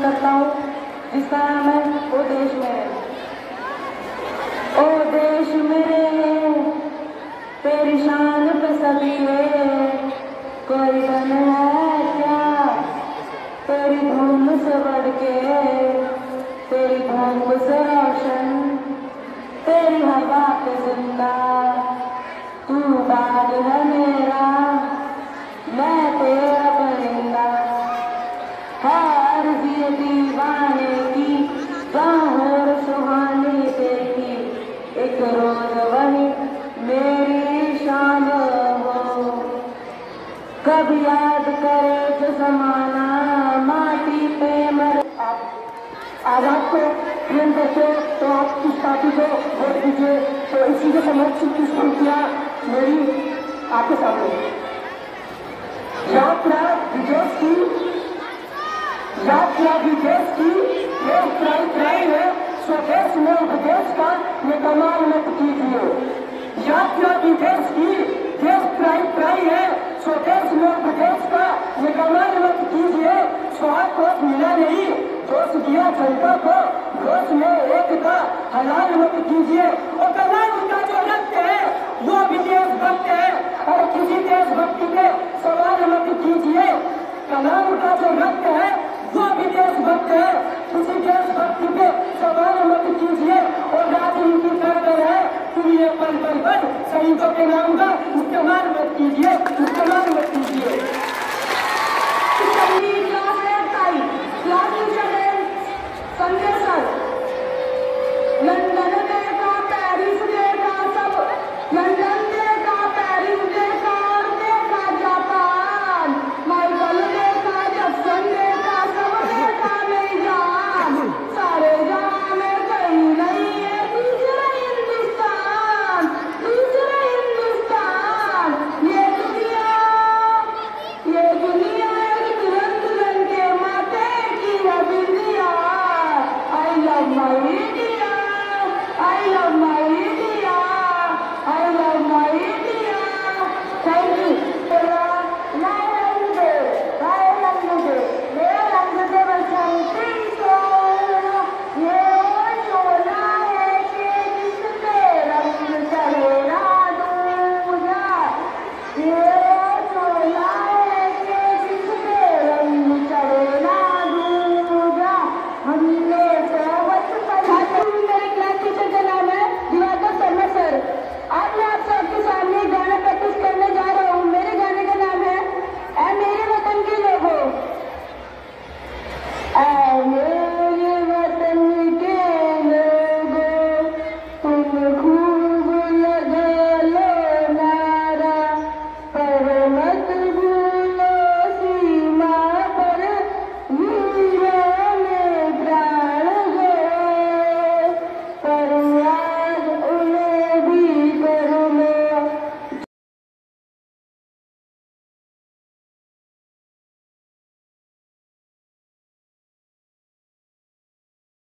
करता हूँ जिसका नाम है ओ देश मेरे। ओ देश मेरे तेरी शान पे सभी है, कोई धन है क्या तेरी धूम से बढ़ के, तेरी धूम से रोशन, तेरी हवा पे जिंदा, तू बाग है मेरा, मैं तेरा परिंदा। हर ये दीवाने की बाहर सुहानी देखी, एक रोज वही मेरी शाम हो। कब याद करे जो जमाना माटी पे मर। आज आपको प्रेम करते तो आप इस पार्टी को वोट दीजिए। तो इसी के समक्ष कुछ पंक्तियां मेरी आपके सामने। यात्रा विदेश की, यात्रा विदेश की, देश प्राई है, स्वदेश में उपदेश का ये कमाल मत कीजिए। यात्रा विदेश की, देश प्राई है, स्वदेश में उपदेश का ये कमाल मत कीजिए। स्वाद को मिला नहीं, दोष दिया जनता को, दोष में एकता हलाल मत कीजिए। और कलाम का जो रक्त है वो भी देशभक्त है, और किसी देशभक्ति के सवाल मत कीजिए। कलाम का जो रक्त है वो भी देशभक्त है, किसी देशभक्ति पे सवाल मत कीजिए। और राजनीति करते है ये पल शहीदों के नाम का इस्तेमाल मत कीजिए, इस्तेमाल मत कीजिए।